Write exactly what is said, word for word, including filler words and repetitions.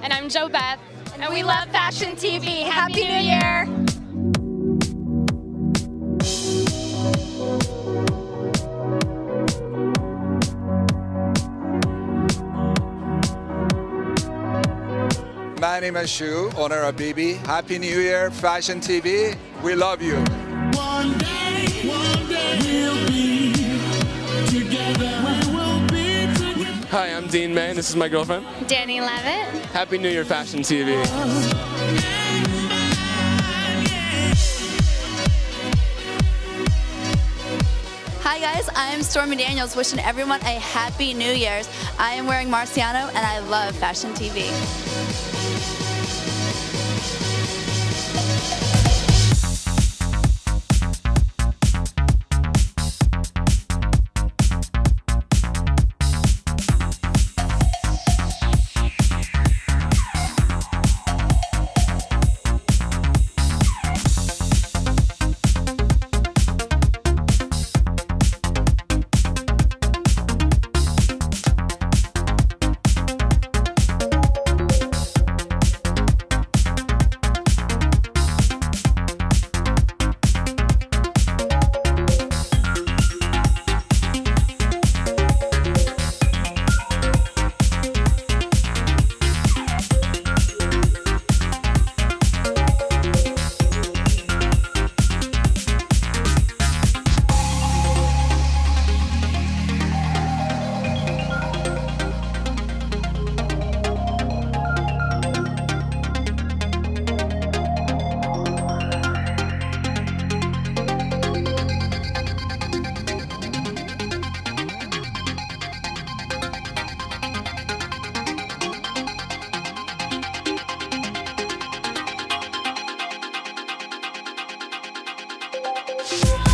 And I'm Jo Beth. And, and we, we love Fashion T V. Happy, Happy New Year! My name is Shu, owner of Bebe. Happy New Year, Fashion T V. We love you. One day, one day we'll be together. We will be together. Hi, I'm Dean May, and this is my girlfriend, Danny Levitt. Happy New Year, Fashion T V. Hi guys, I'm Stormy Daniels, wishing everyone a Happy New Year's. I am wearing Marciano and I love Fashion T V. Yeah.